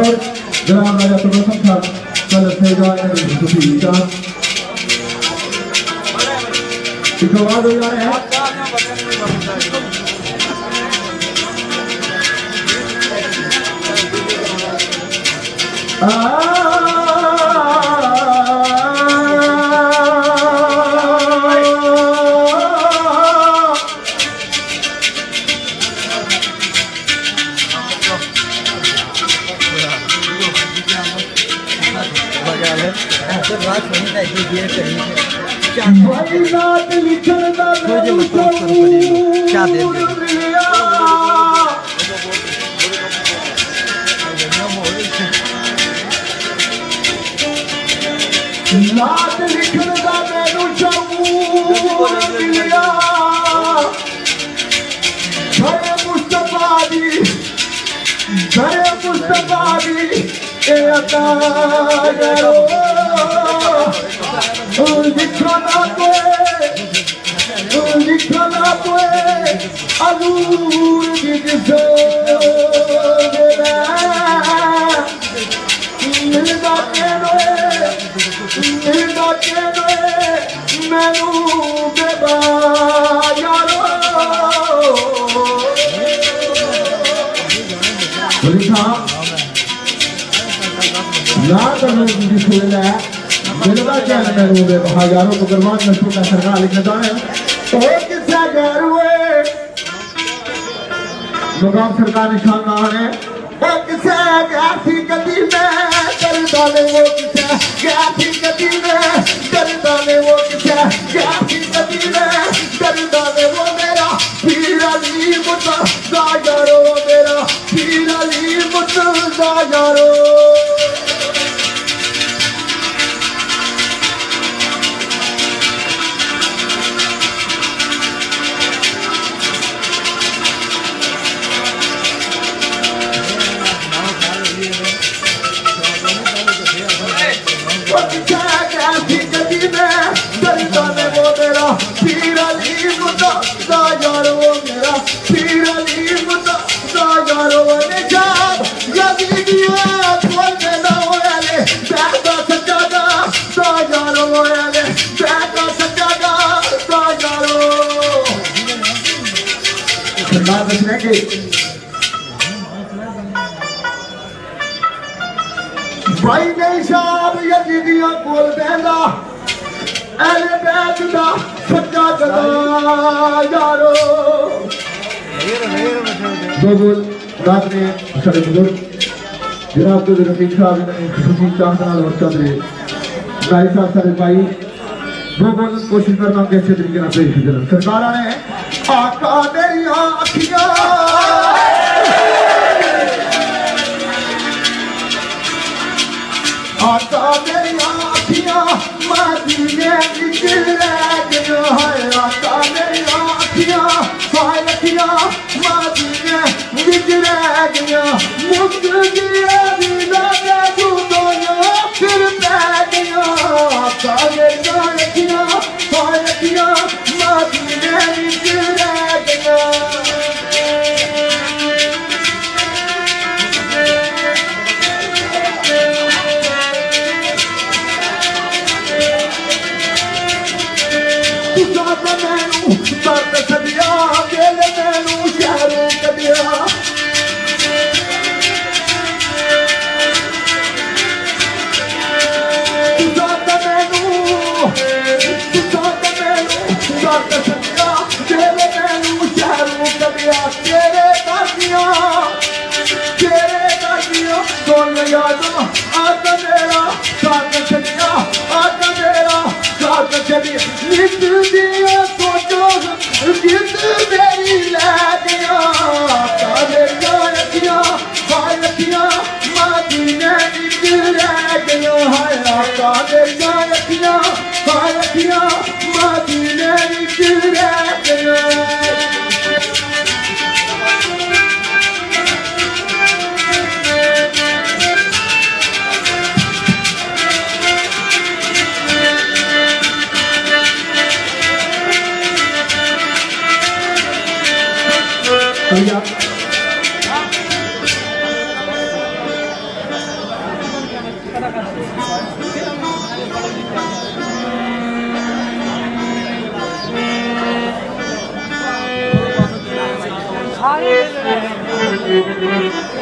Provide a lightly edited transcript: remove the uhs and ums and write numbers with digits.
और जनाब राजा प्रदर्शन था कल से जाए आवाज हो जा रहे हैं क्या दे लात लिखदा मैनू शऊर मिलिया घरे मुस्तफा दी ए अता करो लिखना कोई अजूर दी जिसो मिलदा केनो मैनू बेबा यारो यार करने की सुन है मिलदा क्या मैनू बेबा यारो तो गरमान में छोटा सरकार लिखता है ओ किस्सा गैर हुए मकाम सरकार निशाना है ओ किस्सा गैर थी कदी में करदा ले वो किस्सा गैर थी कदी में करदा ले वो किस्सा गैर थी कदी में करदा ले वो मेरा पीर अली मुर्तजा यारो मेरा पीर अली मुर्तजा यारो भाई नहीं साहब यजीदियां कोल बहंदा अहले बैत दा सच्चा गदा यारो दो बोल रात में सारे बुजुर्ग जनाब तो रफीक साहब ने खुशी चाहत नाल और चंद्रे भाई साहब सारे भाई दो बोल कोशिश करना कैसे तरीके से पेश करें सरकार ने आका मेरी अखियां आका मेरी अखियां मदीने विच रह गयो है आका मेरी अखियां मदीने विच रह गया मुक गया दिला दे तू दोनों फिर पै गया आका मेरी अखियां मदीने विच रह गया दर्द सदिया दिल मैनू शहरों कदिया दर्द सदिया दिल मैनू शहरों कदिया तेरे दादिया सुन यादम आका मेरा साथ सदिया आका मेरा साथ सदिया नित दिया सोचो कित मेरी लै गया अखियां मदीने विच रह गया है आका मेरी अखियां मदीने विच रह गया Hallelujah.